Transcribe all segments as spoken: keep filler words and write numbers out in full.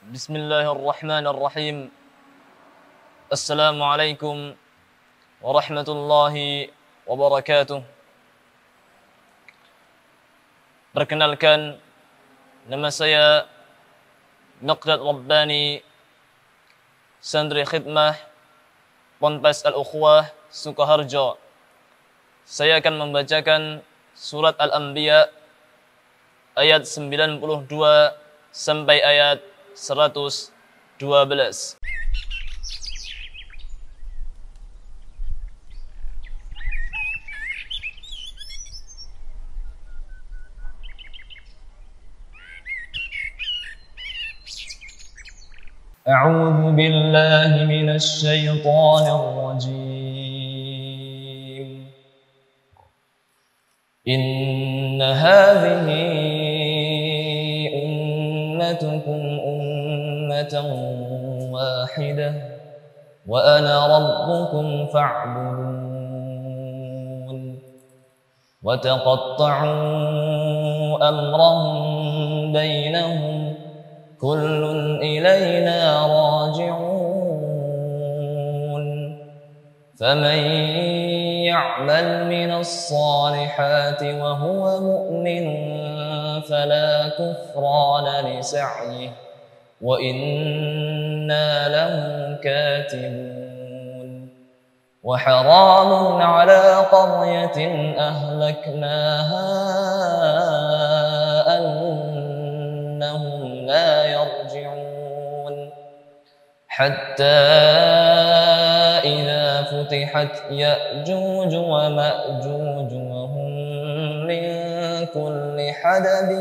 Bismillahirrahmanirrahim. Assalamualaikum warahmatullahi wabarakatuh. Perkenalkan, nama saya Miqdad Rabbani, Santri Khidmah Ponpes Al-Ukhwah Sukoharjo. Saya akan membacakan surat Al-Anbiya ayat sembilan puluh dua sampai ayat seratus dua belas. أعوذ بالله من الشيطان الرجيم. إن هذه أمتكم أمة واحدة وأنا ربكم فاعبدون. وتقطعوا أمرهم بينهم كل إلينا راجعون. فمن يعمل من الصالحات وهو مؤمن فلا كفران لسعيه وإنا له كاتبون. وحرام على قرية أهلكناها أنهم لا يرجعون. حتى إذا فتحت يأجوج ومأجوج وهم من كل حدب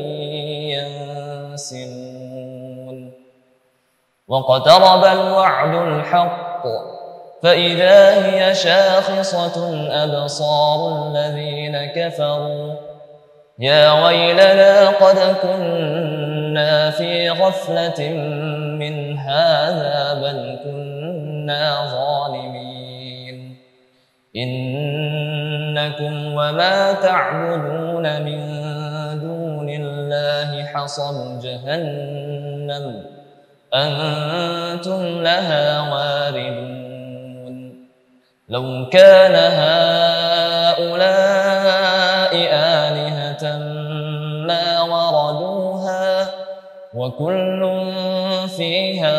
ينسلون. واقترب الوعد الحق فإذا هي شاخصة أبصار الذين كفروا يا ويلنا قد كنا في غفلة من هذا بل كنا ظالمين. إنكم وما تعبدون من دون الله حصب جهنم أنتم لها واردون. لو كان هؤلاء آلهة ما وردوها وكل فيها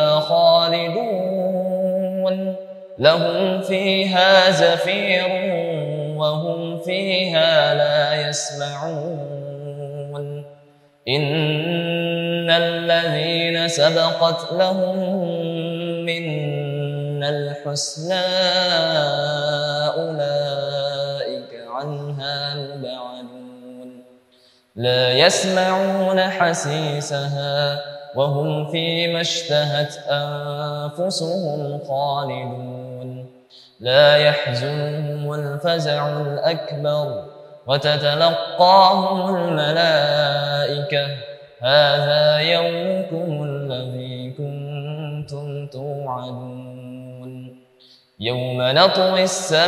خالدون. لهم فيها زفير وهم فيها لا يسمعون. إن الذين سبقت لهم منا الحسنى أولئك عنها مبعدون. لا يسمعون حسيسها وهم فيما اشتهت أنفسهم خالدون. لا يحزنهم الفزع الأكبر وتتلقاهم الملائكة هذا يومكم الذي كنتم توعدون. يوم نطوي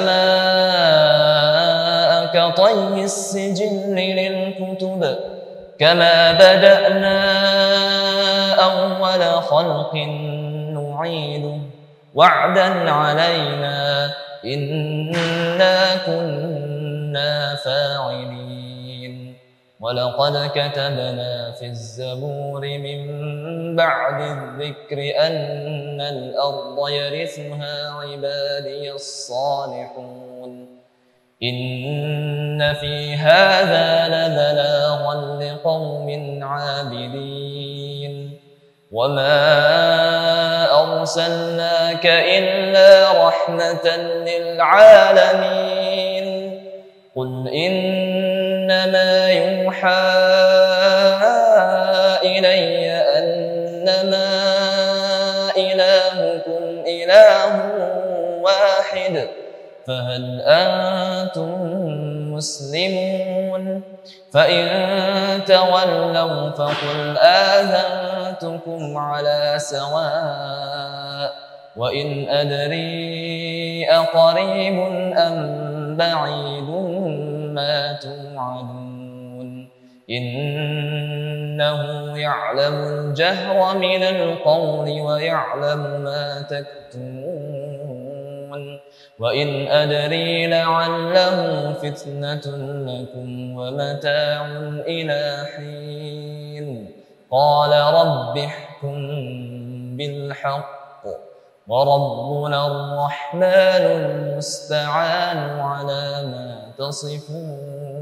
السماء كطي السجل للكتب كما بدأنا أول خلق نعيده وعدا علينا إنا كنا فاعلين. ولقد كتبنا في الزبور من بعد الذكر أن الأرض يرثها عبادي الصالحون. إن في هذا لبلاغا لقوم عابدين. وما أرسلناك إلا رحمة للعالمين. قل إنما يوحى إلي أنما إلهكم إله واحد فهل أنتم مسلمون؟ فإن تولوا فقل آذنتكم على سواء وإن أدري أقريب أم بعيد ما توعدون إنه يعلم الجهر من القول ويعلم ما تكتمون وإن أدري لعله فتنة لكم ومتاع إلى حين قال رب احكم بالحق وربنا الرحمن المستعان على ما تصفون